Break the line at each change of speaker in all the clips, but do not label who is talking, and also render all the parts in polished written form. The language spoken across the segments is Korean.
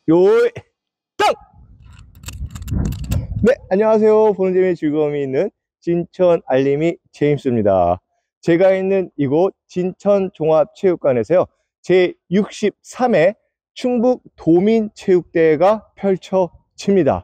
요이 땅! 네, 안녕하세요. 보는 재미 즐거움이 있는 진천 알림이 제임스입니다. 제가 있는 이곳 진천종합체육관에서요, 제63회 충북 도민체육대회가 펼쳐집니다.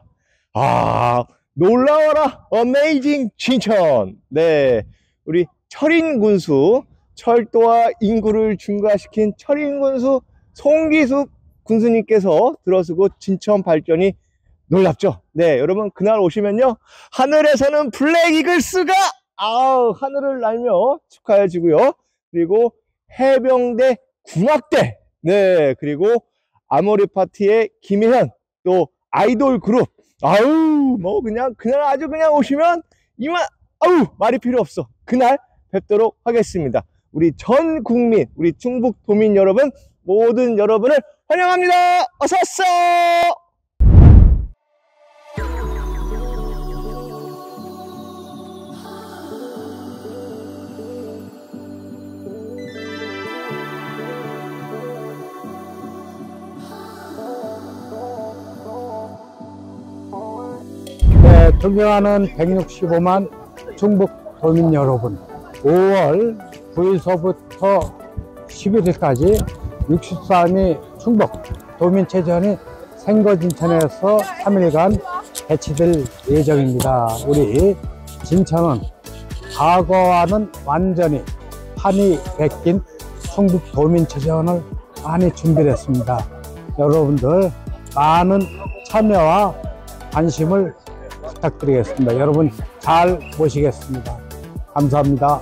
놀라워라 어메이징 진천. 네, 우리 철인군수, 철도와 인구를 증가시킨 철인군수 송기숙 군수님께서 들어서고 진천 발전이 놀랍죠. 네, 여러분 그날 오시면요, 하늘에서는 블랙 이글스가 하늘을 날며 축하해 주고요, 그리고 해병대 군악대, 네, 그리고 아모리 파티의 김혜현, 또 아이돌 그룹, 뭐 그날 아주 그냥 오시면 이만 말이 필요 없어. 그날 뵙도록 하겠습니다. 우리 전 국민, 우리 충북 도민 여러분, 모든 여러분을 환영합니다. 어서오세요.
네, 존경하는 165만 충북 도민 여러분, 5월 9일서부터 11일까지 63위 충북 도민체전이 생거진천에서 3일간 개최될 예정입니다. 우리 진천은 과거와는 완전히 판이 바뀐 충북 도민체전을 많이 준비를 했습니다. 여러분들 많은 참여와 관심을 부탁드리겠습니다. 여러분 잘 모시겠습니다. 감사합니다.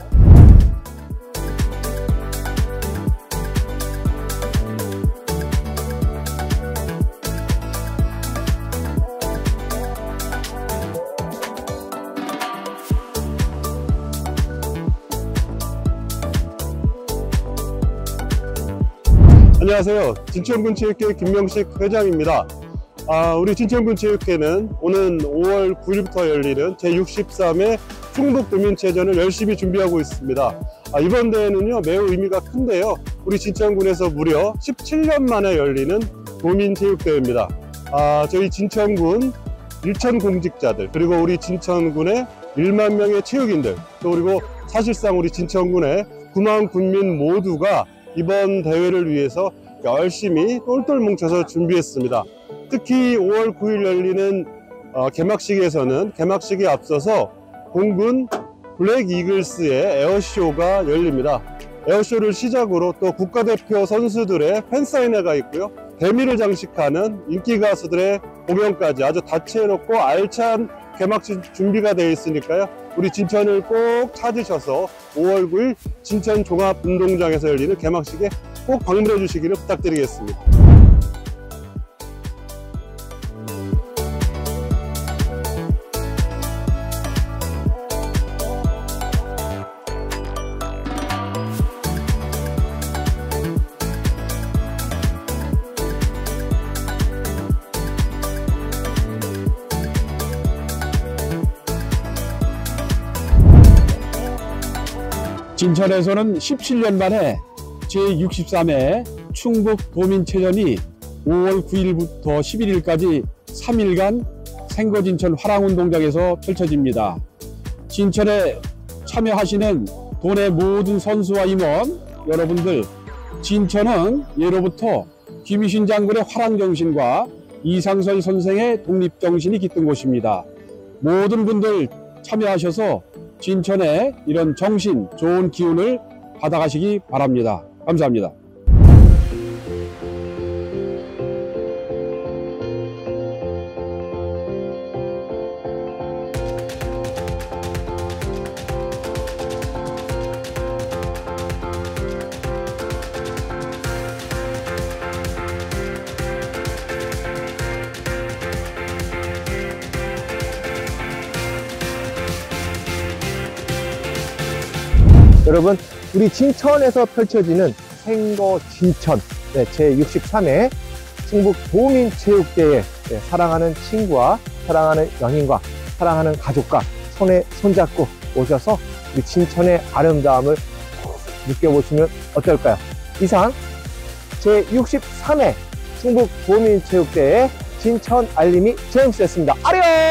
안녕하세요. 진천군체육회 김명식 회장입니다. 우리 진천군체육회는 오는 5월 9일부터 열리는 제63회 충북도민체전을 열심히 준비하고 있습니다. 이번 대회는요, 매우 의미가 큰데요, 우리 진천군에서 무려 17년 만에 열리는 도민체육대회입니다. 저희 진천군 일천 공직자들, 그리고 우리 진천군의 1만 명의 체육인들, 또 그리고 사실상 우리 진천군의 9만 군민 모두가 이번 대회를 위해서 열심히 똘똘 뭉쳐서 준비했습니다. 특히 5월 9일 열리는 개막식에서는 개막식에 앞서서 공군 블랙 이글스의 에어쇼가 열립니다. 에어쇼를 시작으로 또 국가대표 선수들의 팬사인회가 있고요, 대미를 장식하는 인기 가수들의 공연까지 아주 다채롭고 알찬 개막식 준비가 되어 있으니까요, 우리 진천을 꼭 찾으셔서 5월 9일 진천 종합운동장에서 열리는 개막식에 꼭 방문해 주시기를 부탁드리겠습니다.
진천에서는 17년 만에 제63회 충북 도민체전이 5월 9일부터 11일까지 3일간 생거진천 화랑운동장에서 펼쳐집니다. 진천에 참여하시는 도내 모든 선수와 임원 여러분들, 진천은 예로부터 김유신 장군의 화랑정신과 이상설 선생의 독립정신이 깃든 곳입니다. 모든 분들 참여하셔서 진천의 이런 정신, 좋은 기운을 받아가시기 바랍니다. 감사합니다.
여러분, 우리 진천에서 펼쳐지는 생거진천 제63회 충북 도민체육대회, 사랑하는 친구와 사랑하는 연인과 사랑하는 가족과 손에 손잡고 오셔서 우리 진천의 아름다움을 느껴보시면 어떨까요? 이상 제63회 충북도민체육대회 진천 알림이 제임스였습니다. 아령!